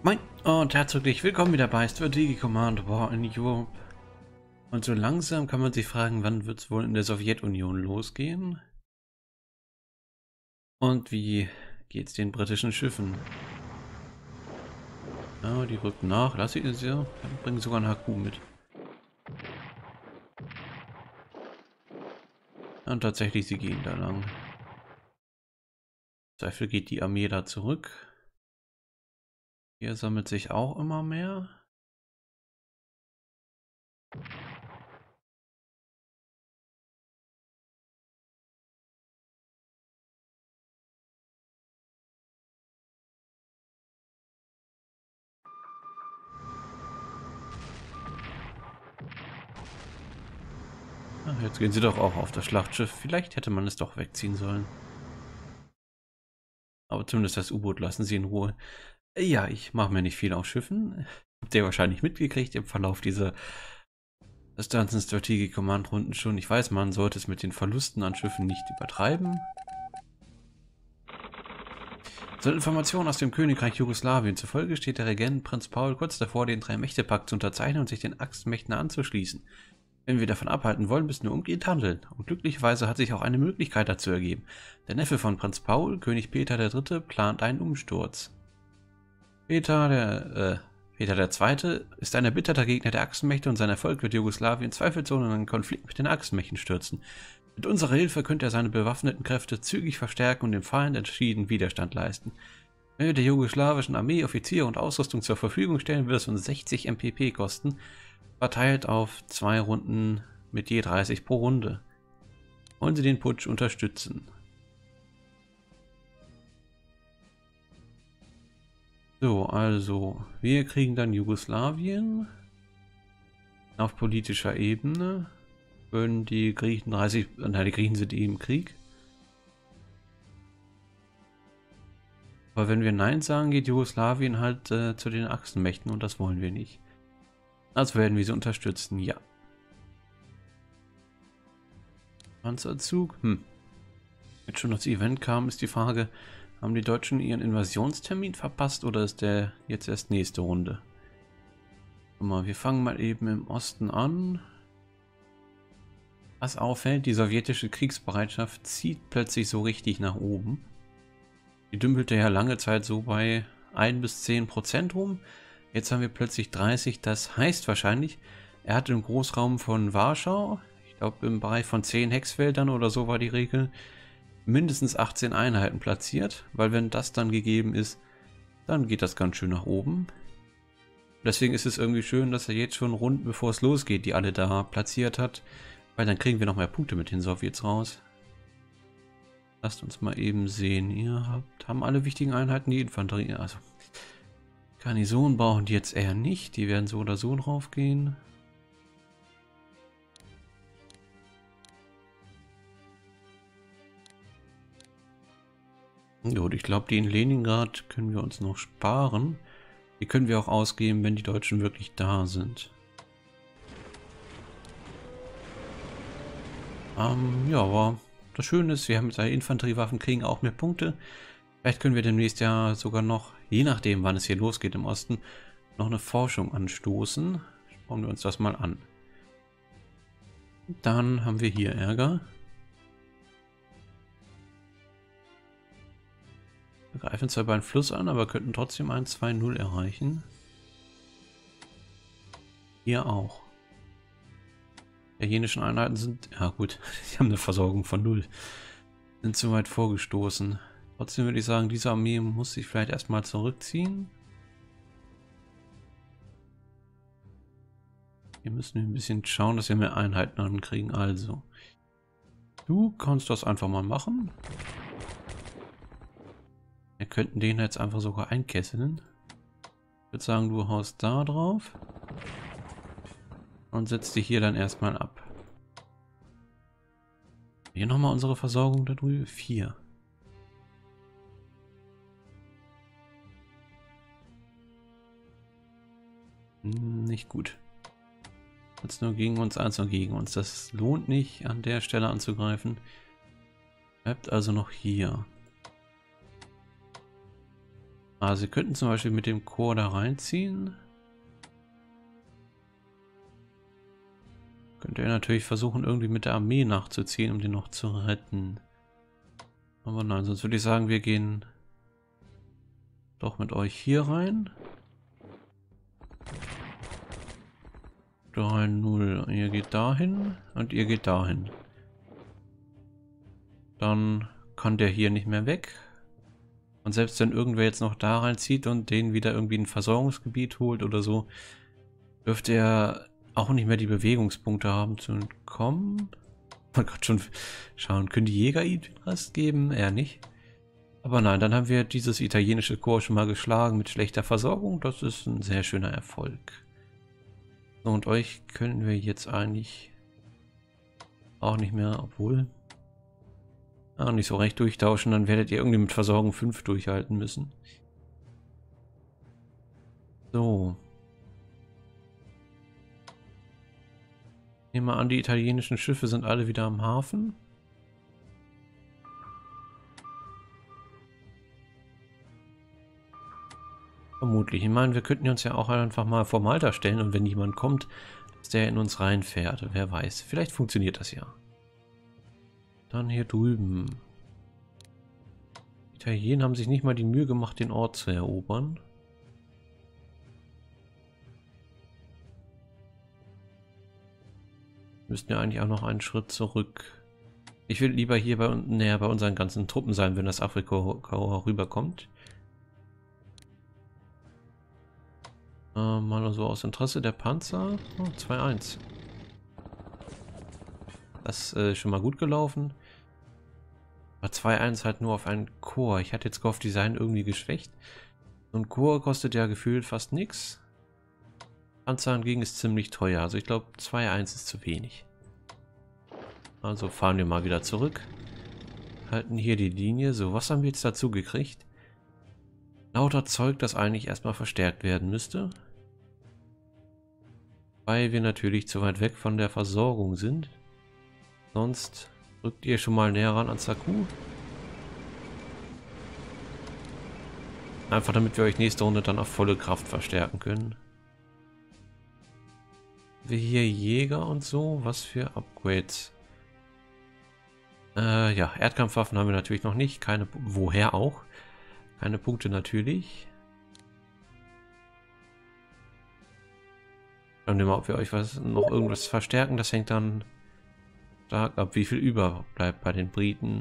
Moin und herzlich willkommen wieder bei Strategic Command War in Europe. Und so langsam kann man sich fragen, wann wird es wohl in der Sowjetunion losgehen? Und wie geht's den britischen Schiffen? Ja, die rücken nach, lass sie ja, bringen sogar einen HQ mit. Und tatsächlich, sie gehen da lang. Im Zweifel geht die Armee da zurück. Hier sammelt sich auch immer mehr. Ach, jetzt gehen sie doch auch auf das Schlachtschiff. Vielleicht hätte man es doch wegziehen sollen. Aber zumindest das U-Boot lassen sie in Ruhe. Ja, ich mache mir nicht viel auf Schiffen. Habt ihr wahrscheinlich mitgekriegt im Verlauf dieser Stanzen Strategic Command Runden schon. Ich weiß, man sollte es mit den Verlusten an Schiffen nicht übertreiben. So, Informationen aus dem Königreich Jugoslawien zufolge steht der Regent Prinz Paul kurz davor, den Drei-Mächte-Pakt zu unterzeichnen und sich den Axtmächten anzuschließen. Wenn wir davon abhalten wollen, müssen wir umgehend handeln. Und glücklicherweise hat sich auch eine Möglichkeit dazu ergeben. Der Neffe von Prinz Paul, König Peter III., plant einen Umsturz. Peter II. Ist ein erbitterter Gegner der Achsenmächte und sein Erfolg wird Jugoslawien zweifelsohne in einen Konflikt mit den Achsenmächten stürzen. Mit unserer Hilfe könnte er seine bewaffneten Kräfte zügig verstärken und dem Feind entschieden Widerstand leisten. Wenn wir der jugoslawischen Armee Offiziere und Ausrüstung zur Verfügung stellen, wird es uns 60 MPP kosten, verteilt auf 2 Runden mit je 30 pro Runde. Wollen Sie den Putsch unterstützen? So, also, wir kriegen dann Jugoslawien auf politischer Ebene. Würden die Griechen die Griechen sind eh im Krieg. Aber wenn wir Nein sagen, geht Jugoslawien halt zu den Achsenmächten und das wollen wir nicht. Also werden wir sie unterstützen, ja. Panzerzug? Jetzt schon das Event kam, ist die Frage, haben die Deutschen ihren Invasionstermin verpasst oder ist der jetzt erst nächste Runde? Guck mal, wir fangen mal eben im Osten an. Was auffällt, die sowjetische Kriegsbereitschaft zieht plötzlich so richtig nach oben. Die dümpelte ja lange Zeit so bei 1 bis 10% rum. Jetzt haben wir plötzlich 30. Das heißt wahrscheinlich, er hat im Großraum von Warschau, ich glaube im Bereich von 10 Hexfeldern oder so war die Regel, mindestens 18 Einheiten platziert. Weil wenn das dann gegeben ist, dann geht das ganz schön nach oben. Deswegen ist es irgendwie schön, dass er jetzt schon Runden bevor es losgeht, die alle da platziert hat. Weil dann kriegen wir noch mehr Punkte mit den Sowjets raus. Lasst uns mal eben sehen. Haben alle wichtigen Einheiten die Infanterie. Also Garnison brauchen die jetzt eher nicht. Die werden so oder so drauf gehen. Gut, ich glaube, die in Leningrad können wir uns noch sparen. Die können wir auch ausgeben, wenn die Deutschen wirklich da sind. Ja, aber das Schöne ist, wir haben mit Infanteriewaffen kriegen auch mehr Punkte. Vielleicht können wir demnächst ja sogar noch, je nachdem wann es hier losgeht im Osten, noch eine Forschung anstoßen. Schauen wir uns das mal an. Dann haben wir hier Ärger. Wir greifen zwar bei einem Fluss an, aber könnten trotzdem 1-2-0 erreichen. Hier auch. Die italienischen Einheiten sind, ja gut, die haben eine Versorgung von 0. Sind zu weit vorgestoßen. Trotzdem würde ich sagen, diese Armee muss sich vielleicht erstmal zurückziehen. Hier müssen wir ein bisschen schauen, dass wir mehr Einheiten ankriegen. Also, du kannst das einfach mal machen. Wir könnten den jetzt einfach sogar einkesseln. Ich würde sagen, du haust da drauf. Und setzt dich hier dann erstmal ab. Hier nochmal unsere Versorgung da drüben. 4. Nicht gut. Jetzt nur gegen uns, als nur gegen uns. Das lohnt nicht, an der Stelle anzugreifen. Bleibt also noch hier. Also Sie könnten zum Beispiel mit dem Korps da reinziehen. Könnte er natürlich versuchen, irgendwie mit der Armee nachzuziehen, um den noch zu retten. Aber nein, sonst würde ich sagen, wir gehen doch mit euch hier rein. 3-0. Ihr geht dahin und ihr geht dahin. Dann kann der hier nicht mehr weg. Und selbst wenn irgendwer jetzt noch da reinzieht und den wieder irgendwie ein Versorgungsgebiet holt oder so, dürfte er auch nicht mehr die Bewegungspunkte haben zu entkommen. Man kann schon schauen, können die Jäger ihm den Rest geben? Eher nicht. Aber nein, dann haben wir dieses italienische Korps schon mal geschlagen mit schlechter Versorgung. Das ist ein sehr schöner Erfolg. So, und euch können wir jetzt eigentlich auch nicht mehr, obwohl... nicht so recht durchtauschen, dann werdet ihr irgendwie mit Versorgung 5 durchhalten müssen. So. Nehmen wir an, die italienischen Schiffe sind alle wieder am Hafen. Vermutlich. Ich meine, wir könnten uns ja auch einfach mal vor Malta stellen und wenn jemand kommt, dass der in uns reinfährt. Wer weiß. Vielleicht funktioniert das ja. Dann hier drüben. Die Italiener haben sich nicht mal die Mühe gemacht, den Ort zu erobern. Müssten ja eigentlich auch noch einen Schritt zurück. Ich will lieber hier näher bei unseren ganzen Truppen sein, wenn das Afrika rüberkommt. Mal so aus Interesse der Panzer. Oh, 2-1. Das ist schon mal gut gelaufen. Aber 2-1 halt nur auf einen Korps. Ich hatte jetzt gehofft, die seien irgendwie geschwächt. So ein Korps kostet ja gefühlt fast nichts. Panzer hingegen ist ziemlich teuer. Also ich glaube 2-1 ist zu wenig. Also fahren wir mal wieder zurück. Halten hier die Linie. So, was haben wir jetzt dazu gekriegt? Lauter Zeug, das eigentlich erstmal verstärkt werden müsste. Weil wir natürlich zu weit weg von der Versorgung sind. Sonst rückt ihr schon mal näher ran an Saku. Einfach damit wir euch nächste Runde dann auf volle Kraft verstärken können. Wir hier Jäger und so. Was für Upgrades? Ja, Erdkampfwaffen haben wir natürlich noch nicht. Keine, woher auch? Keine Punkte natürlich. Schauen wir mal, ob wir euch noch irgendwas verstärken. Das hängt dann stark ab, wie viel überbleibt bei den Briten.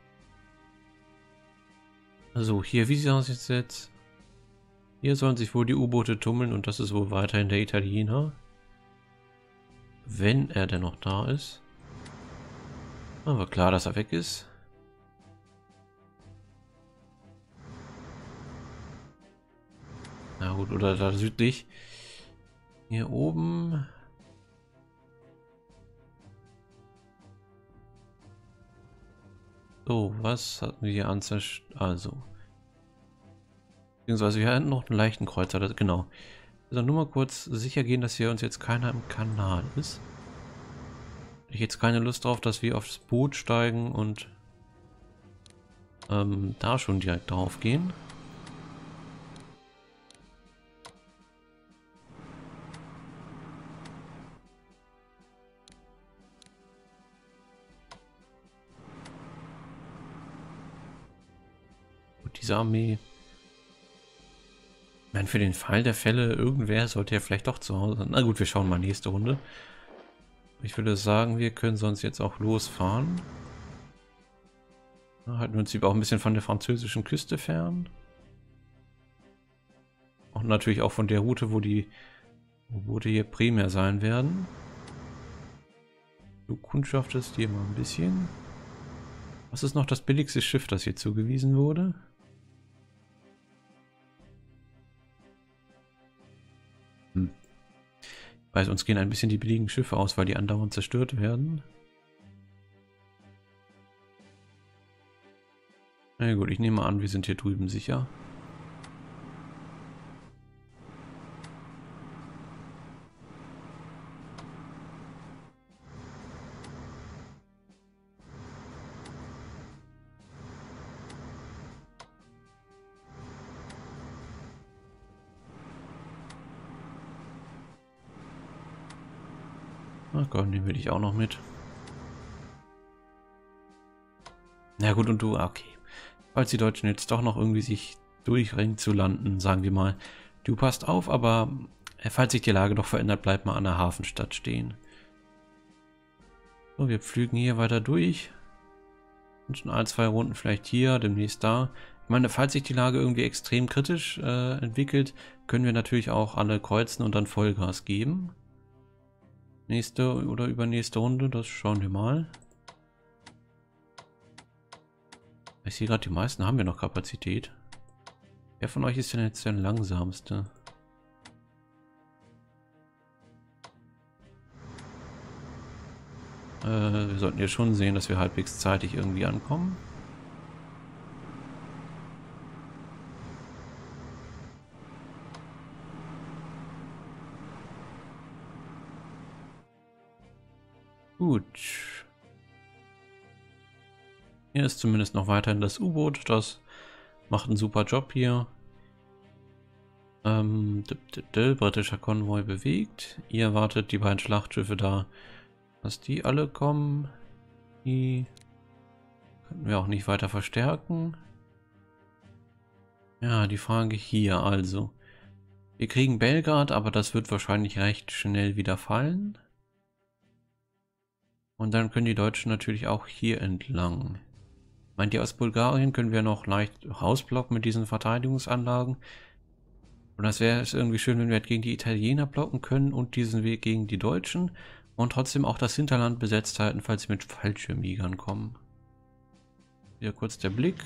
Also hier, wie sieht es jetzt? Hier sollen sich wohl die U-Boote tummeln und das ist wohl weiterhin der Italiener. Wenn er denn noch da ist. Aber klar, dass er weg ist. Na gut, oder da südlich. Hier oben. So, was hatten wir hier an also. Beziehungsweise wir hatten noch einen leichten Kreuzer, genau. Also nur mal kurz sicher gehen, dass hier uns jetzt keiner im Kanal ist. Ich jetzt keine Lust drauf, dass wir aufs Boot steigen und da schon direkt drauf gehen. Gut, diese Armee. Ich meine, für den Fall der Fälle, irgendwer sollte ja vielleicht doch zu Hause sein. Na gut, wir schauen mal nächste Runde. Ich würde sagen, wir können sonst jetzt auch losfahren. Halten wir uns lieber auch ein bisschen von der französischen Küste fern. Und natürlich auch von der Route, wo die Boote hier primär sein werden. Du kundschaftest hier mal ein bisschen. Was ist noch das billigste Schiff, das hier zugewiesen wurde? Ich weiß, uns gehen ein bisschen die billigen Schiffe aus, weil die andauernd zerstört werden. Na gut, ich nehme an, wir sind hier drüben sicher. Ach Gott, den will ich auch noch mit. Na gut, und du, okay. Falls die Deutschen jetzt doch noch irgendwie sich durchringen zu landen, sagen wir mal, du passt auf, aber falls sich die Lage doch verändert, bleib mal an der Hafenstadt stehen. So, wir pflügen hier weiter durch. Und schon ein, zwei Runden vielleicht hier, demnächst da. Ich meine, falls sich die Lage irgendwie extrem kritisch entwickelt, können wir natürlich auch alle kreuzen und dann Vollgas geben. Nächste oder übernächste Runde, das schauen wir mal. Ich sehe gerade, die meisten haben ja noch Kapazität. Wer von euch ist denn jetzt der langsamste? Wir sollten ja schon sehen, dass wir halbwegs zeitig irgendwie ankommen. Gut. Hier ist zumindest noch weiterhin das U-Boot. Das macht einen super Job hier. Britischer Konvoi bewegt. Ihr erwartet die beiden Schlachtschiffe da, dass die alle kommen. Die könnten wir auch nicht weiter verstärken. Ja, die Frage hier also. Wir kriegen Belgrad, aber das wird wahrscheinlich recht schnell wieder fallen. Und dann können die Deutschen natürlich auch hier entlang. Meint ihr, aus Bulgarien können wir noch leicht rausblocken mit diesen Verteidigungsanlagen? Und das wäre es irgendwie schön, wenn wir halt gegen die Italiener blocken können und diesen Weg gegen die Deutschen und trotzdem auch das Hinterland besetzt halten, falls sie mit Fallschirmjägern kommen. Hier kurz der Blick.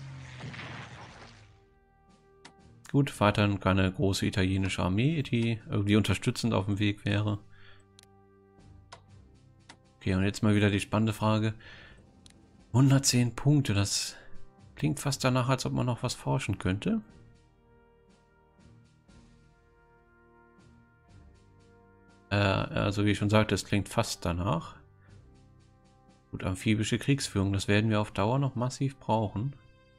Gut, weiterhin keine große italienische Armee, die irgendwie unterstützend auf dem Weg wäre. Okay, und jetzt mal wieder die spannende Frage. 110 Punkte, das klingt fast danach, als ob man noch was forschen könnte. Also wie ich schon sagte, es klingt fast danach. Gut, amphibische Kriegsführung, das werden wir auf Dauer noch massiv brauchen.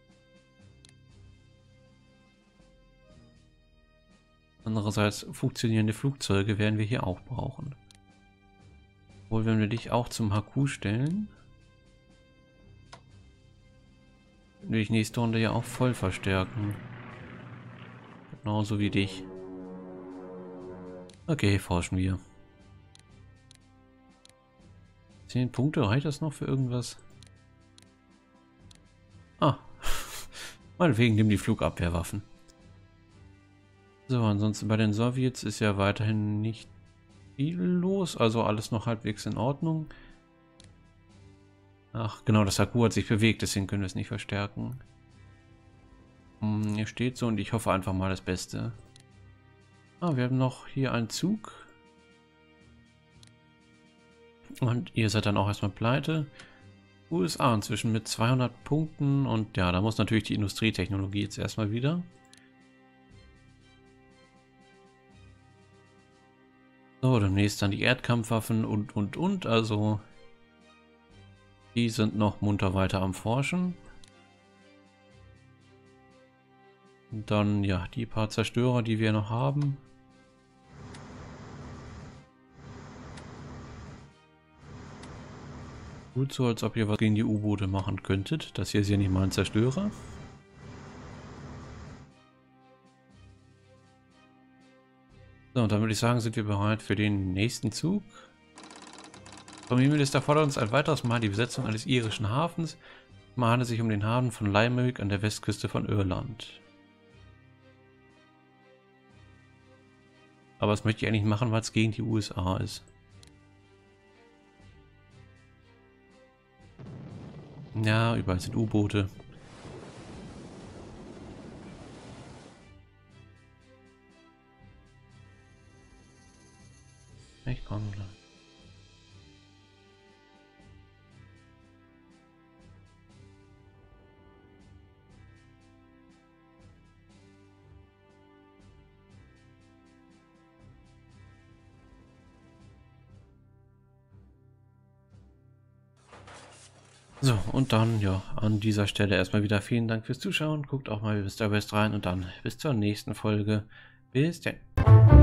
Andererseits funktionierende Flugzeuge werden wir hier auch brauchen. Obwohl, wenn wir dich auch zum HQ stellen, will ich nächste Runde ja auch voll verstärken. Genauso wie dich. Okay, forschen wir. 10 Punkte, reicht das noch für irgendwas? Ah, meinetwegen nehmen die Flugabwehrwaffen. So, ansonsten bei den Sowjets ist ja weiterhin nicht viel los, also alles noch halbwegs in Ordnung. Ach, genau, das HQ hat sich bewegt, deswegen können wir es nicht verstärken. Hier steht so und ich hoffe einfach mal das Beste. Ah, wir haben noch hier einen Zug. Und ihr seid dann auch erstmal pleite. USA inzwischen mit 200 Punkten und ja, da muss natürlich die Industrietechnologie jetzt erstmal wieder. So, demnächst dann die Erdkampfwaffen und. Also, die sind noch munter weiter am Forschen. Und dann, ja, die paar Zerstörer, die wir noch haben. Gut so, als ob ihr was gegen die U-Boote machen könntet. Das hier ist ja nicht mal ein Zerstörer. So, und dann würde ich sagen, sind wir bereit für den nächsten Zug. Premierminister fordert uns ein weiteres Mal die Besetzung eines irischen Hafens. Es handelt sich um den Hafen von Limerick an der Westküste von Irland. Aber das möchte ich eigentlich machen, weil es gegen die USA ist. Ja, überall sind U-Boote. Ich komme gleich. So, und dann, ja, an dieser Stelle erstmal wieder vielen Dank fürs Zuschauen. Guckt auch mal bis da rein und dann bis zur nächsten Folge. Bis dann.